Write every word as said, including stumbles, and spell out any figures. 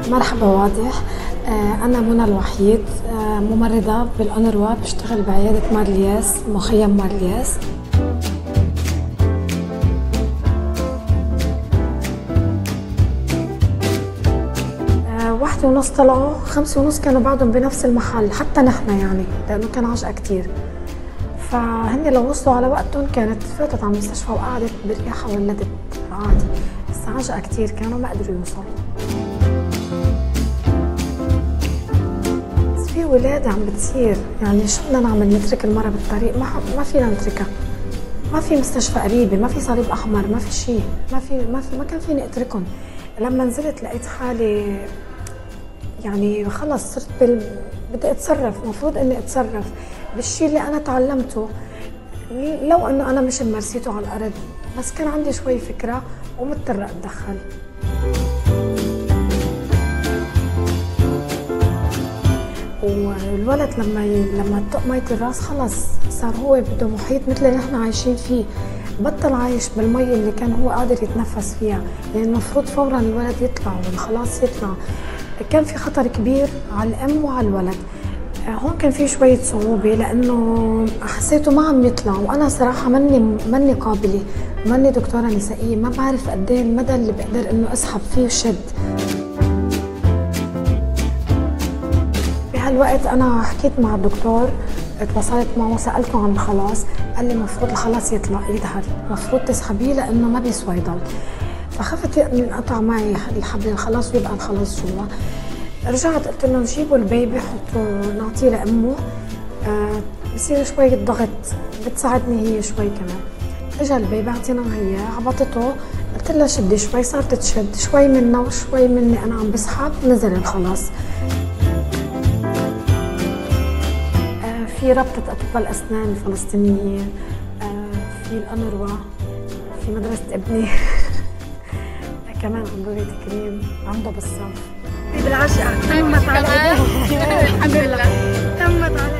مرحبا واضح. أنا منى الوحيد، ممرضة بالأنروا، بشتغل بعيادة مارلياس، مخيم مارلياس. واحدة ونص طلعوا، خمسة ونص كانوا بعدهم بنفس المحل، حتى نحن يعني، لأنه كان عجقة كتير. فهن لو وصلوا على وقتهم كانت فاتت على المستشفى وقعدت بريحة ولدت عادي، بس عجقة كتير كانوا ما قدروا يوصلوا. بس في ولادة عم بتصير، يعني شو بدنا نعمل؟ نترك المرة بالطريق؟ ما ما فينا نتركها. ما في مستشفى قريبة، ما في صليب أحمر، ما في شيء، ما في ما في ما كان فيني أتركهم. لما نزلت لقيت حالي يعني خلص صرت بال... بدي اتصرف، المفروض اني اتصرف بالشيء اللي انا تعلمته، لو انه انا مش ممارسيته على الارض، بس كان عندي شوي فكره ومضطره اتدخل. والولد لما ي... لما تطق ميه الراس خلص صار هو بده محيط مثل اللي نحن عايشين فيه، بطل عايش بالمي اللي كان هو قادر يتنفس فيها، يعني المفروض فورا الولد يطلع والخلاص يطلع. كان في خطر كبير على الام وعلى الولد. هون كان في شويه صعوبه لانه حسيته ما عم يطلع، وانا صراحه ماني ماني قابله، ماني دكتوره نسائيه، ما بعرف قد ايه المدى اللي بقدر انه اسحب فيه وشد. بهالوقت انا حكيت مع الدكتور، اتصلت معه سالته عن الخلاص، قال لي المفروض الخلاص يطلع يظهر، المفروض تسحبيه لانه ما بيسوى يضل. فخفت ينقطع معي الحبل الخلاص ويبقى الخلاص جوا. رجعت قلت له نجيبوا البيبي حطه نعطيه لامه، آه بصير شويه ضغط، بتساعدني هي شوي كمان. اجى البيبي اعطيناه اياه، عبطته، قلت لها شدي شوي، صارت تشد شوي منها وشوي مني، انا عم بسحب، نزل الخلاص. آه في رابطه اطباء الاسنان الفلسطينيين، آه في الانروا، في مدرسه ابني كمان عنده تكريم عنده بالصف. بالعشقة تمت على ايديهم الحمد لله، تمت على